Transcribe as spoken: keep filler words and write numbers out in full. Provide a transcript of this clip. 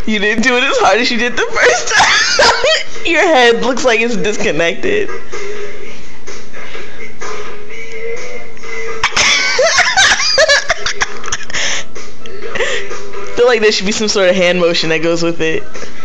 You didn't do it as hard as you did the first time. Your head looks like it's disconnected. I feel like there should be some sort of hand motion that goes with it.